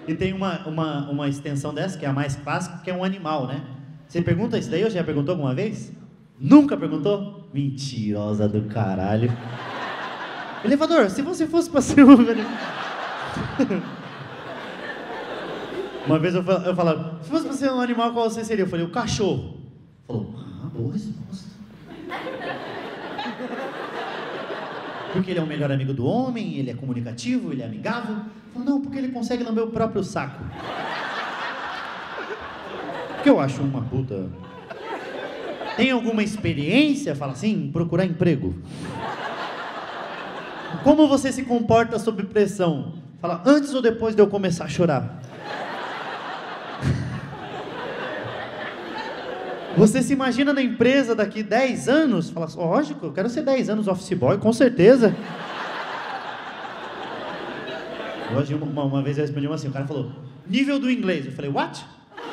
E tem uma extensão dessa, que é a mais clássica, que é um animal, né? Você pergunta isso daí, ou já perguntou alguma vez? Nunca perguntou? Mentirosa do caralho. Elevador, se você fosse pra ser um... Uma vez eu falava, se fosse pra ser um animal, qual você seria? Eu falei, o cachorro. Falou, boa resposta. Porque ele é o melhor amigo do homem, ele é comunicativo, ele é amigável. Falou, não, porque ele consegue lamber o próprio saco. Que eu acho uma puta... Tem alguma experiência, fala assim, procurar emprego? Como você se comporta sob pressão? Fala, antes ou depois de eu começar a chorar? Você se imagina na empresa daqui 10 anos? Fala, lógico, eu quero ser 10 anos office boy, com certeza. Hoje, uma vez eu respondi assim, o cara falou, nível do inglês. Eu falei, what?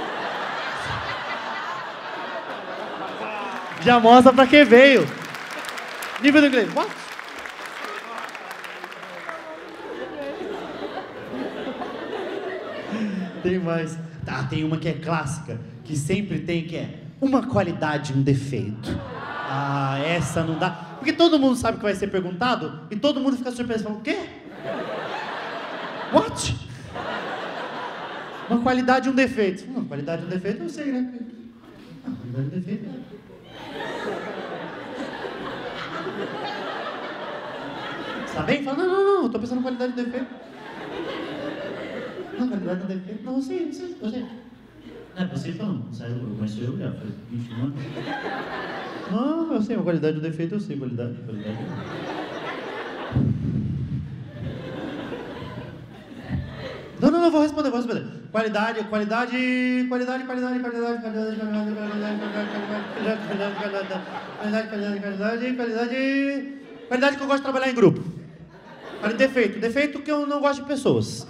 Já mostra pra que veio. Nível do inglês, what? Tem mais. Tá, tem uma que é clássica, que sempre tem, que é uma qualidade e um defeito. Ah, essa não dá. Porque todo mundo sabe que vai ser perguntado e todo mundo fica surpreso. Fala, o quê? What? Uma qualidade e um defeito. Uma qualidade e um defeito eu sei, né? Uma qualidade e um defeito Você tá bem? Fala, não, eu tô pensando em qualidade e defeito. Não, qualidade e defeito. Não, eu sei. Não é possível, não. Eu conheço eu já, faz 21 anos. Não, eu sei, a qualidade do defeito eu sei, qualidade. Não, vou responder. Qualidade. Qualidade que eu gosto de trabalhar em grupo. Defeito que eu não gosto de pessoas.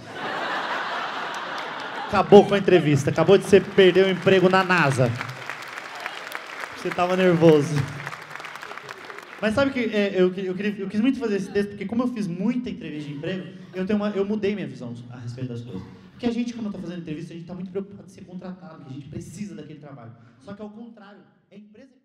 Acabou com a entrevista, acabou de você perder o emprego na NASA. Você tava nervoso. Mas sabe que eu quis muito fazer esse texto, porque como eu fiz muita entrevista de emprego, eu mudei minha visão a respeito das coisas. Porque a gente, quando está fazendo entrevista, a gente está muito preocupado em ser contratado, que a gente precisa daquele trabalho. Só que ao contrário, é a empresa que